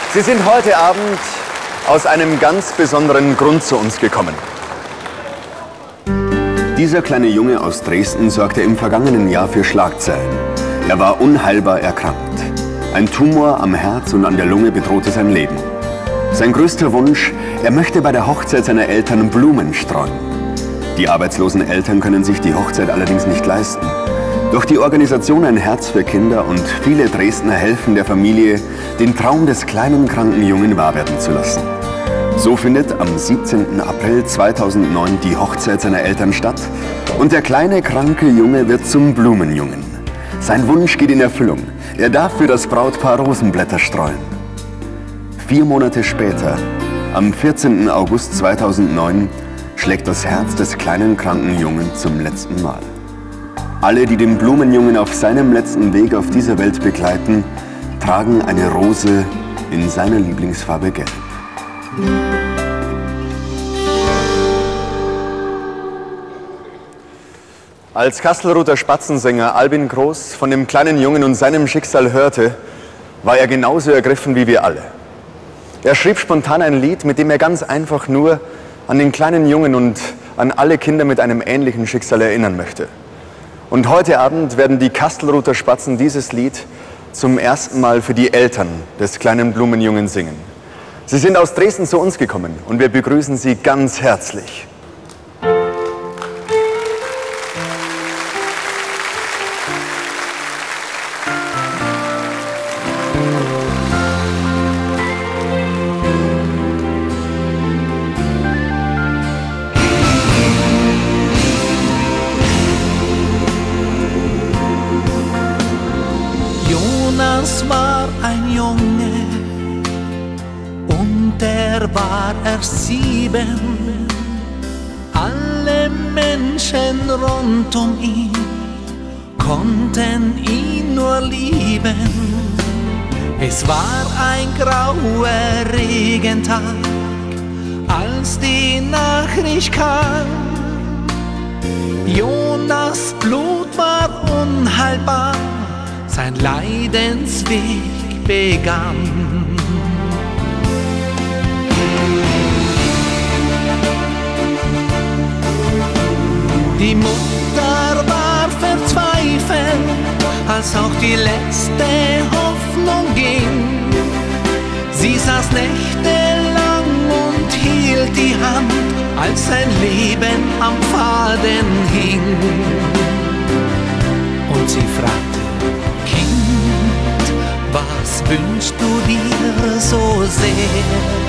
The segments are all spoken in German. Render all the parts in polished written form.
Sie sind heute Abend aus einem ganz besonderen Grund zu uns gekommen. Dieser kleine Junge aus Dresden sorgte im vergangenen Jahr für Schlagzeilen. Er war unheilbar erkrankt. Ein Tumor am Herz und an der Lunge bedrohte sein Leben. Sein größter Wunsch, er möchte bei der Hochzeit seiner Eltern Blumen streuen. Die arbeitslosen Eltern können sich die Hochzeit allerdings nicht leisten. Doch die Organisation Ein Herz für Kinder und viele Dresdner helfen der Familie, den Traum des kleinen kranken Jungen wahr werden zu lassen. So findet am 17. April 2009 die Hochzeit seiner Eltern statt und der kleine kranke Junge wird zum Blumenjungen. Sein Wunsch geht in Erfüllung. Er darf für das Brautpaar Rosenblätter streuen. 4 Monate später, am 14. August 2009, schlägt das Herz des kleinen kranken Jungen zum letzten Mal. Alle, die den Blumenjungen auf seinem letzten Weg auf dieser Welt begleiten, tragen eine Rose in seiner Lieblingsfarbe Gelb. Als Kastelruther Spatzensänger Albin Groß von dem kleinen Jungen und seinem Schicksal hörte, war er genauso ergriffen wie wir alle. Er schrieb spontan ein Lied, mit dem er ganz einfach nur an den kleinen Jungen und an alle Kinder mit einem ähnlichen Schicksal erinnern möchte. Und heute Abend werden die Kastelruther Spatzen dieses Lied zum ersten Mal für die Eltern des kleinen Blumenjungen singen. Sie sind aus Dresden zu uns gekommen und wir begrüßen Sie ganz herzlich. Jonas war ein Junge und er war erst 7. Alle Menschen rund um ihn konnten ihn nur lieben. Es war ein grauer Regentag, als die Nachricht kam. Jonas' Blut war unheilbar, sein Leidensweg begann. Die Mutter war verzweifelt, als auch die letzte Hoffnung ging. Sie saß nächtelang und hielt die Hand, als sein Leben am Faden hing. Und sie fragte: Kind, was wünschst du dir so sehr?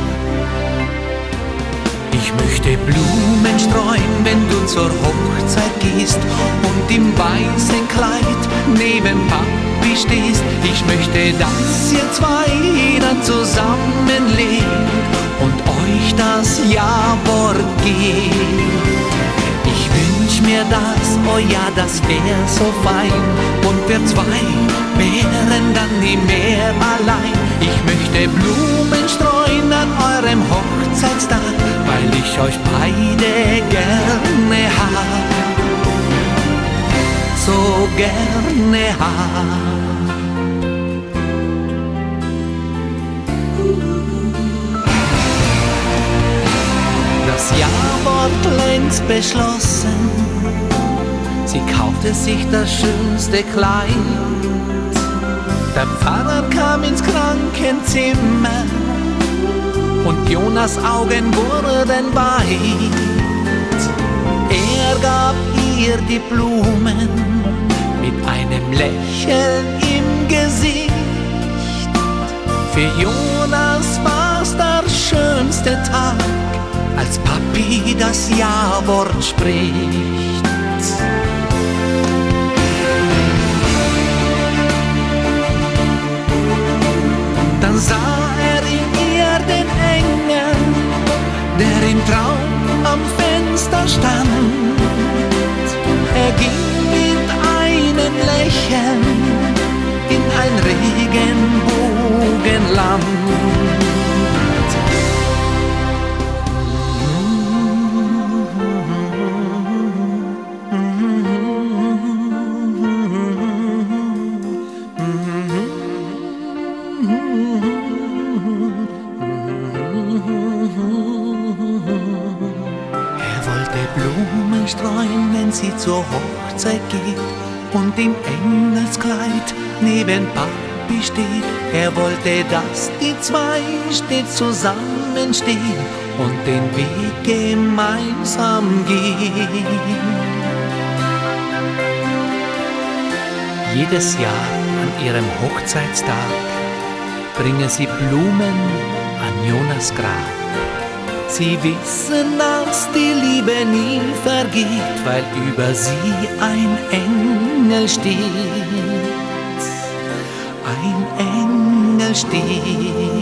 Ich möchte Blumen streuen, wenn du zur Hochzeit gehst und im weißen Kleid neben Papi stehst. Ich möchte, dass ihr zwei dann zusammenlebt und euch das Ja-Wort gebt. Ich wünsch mir das, oh ja, das wär so fein, und wir zwei wären dann nie mehr allein. Ich möchte Blumen streuen an eurem Hochzeitstag, weil ich euch beide gerne hab, so gerne hab. Das Ja-Wort längst beschlossen, sie kaufte sich das schönste Kleid. Der Pfarrer kam ins Krankenzimmer und Jonas' Augen wurden weit. Er gab ihr die Blumen mit einem Lächeln im Gesicht. Für Jonas war's der schönste Tag, als Papi das Ja-Wort spricht. Dann sah er in ihr den Engel, der im Traum am Fenster stand. Er ging mit einem Lächeln in ein Regenbogenland. streuen, wenn sie zur Hochzeit geht und im Engelskleid neben Papi steht. Er wollte, dass die zwei stets zusammenstehen und den Weg gemeinsam gehen. Jedes Jahr an ihrem Hochzeitstag bringen sie Blumen an Jonas Grab. Sie wissen, dass die Liebe nie vergeht, weil über sie ein Engel steht. Ein Engel steht.